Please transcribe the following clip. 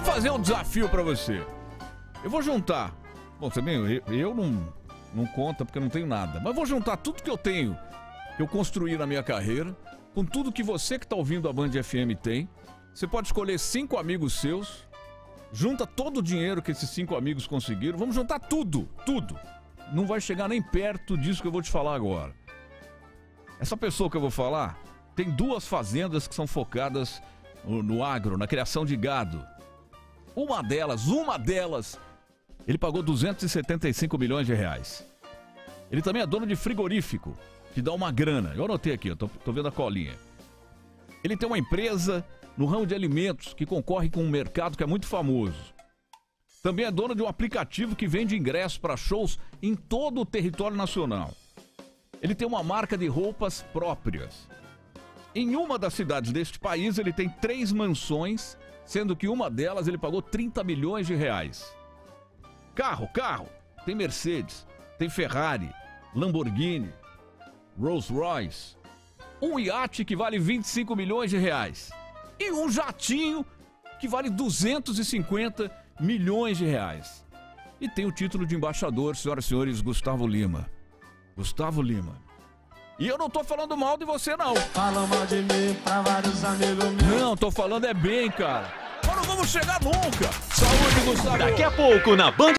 fazer um desafio pra você. Eu vou juntar. Bom, também eu não conta porque eu não tenho nada. Mas vou juntar tudo que eu tenho, que eu construí na minha carreira, com tudo que você que tá ouvindo a Band FM tem. Você pode escolher 5 amigos seus. Junta todo o dinheiro que esses 5 amigos conseguiram. Vamos juntar tudo, tudo. Não vai chegar nem perto disso que eu vou te falar agora. Essa pessoa que eu vou falar tem 2 fazendas que são focadas no agro, na criação de gado. Uma delas, ele pagou 275 milhões de reais. Ele também é dono de frigorífico, que dá uma grana. Eu anotei aqui, eu tô vendo a colinha. Ele tem uma empresa no ramo de alimentos que concorre com um mercado que é muito famoso. Também é dono de um aplicativo que vende ingressos para shows em todo o território nacional. Ele tem uma marca de roupas próprias. Em uma das cidades deste país, ele tem 3 mansões, sendo que uma delas ele pagou 30 milhões de reais. Carro. Tem Mercedes, tem Ferrari, Lamborghini, Rolls Royce. Um iate que vale 25 milhões de reais. E um jatinho que vale 250 milhões de reais. E tem o título de embaixador, senhoras e senhores, Gustavo Lima. Gustavo Lima. E eu não tô falando mal de você, não. Falam mal de mim pra vários amigos meus. Não, tô falando é bem, cara. Mas não vamos chegar nunca. Saúde, Gustavo. Daqui a pouco na Band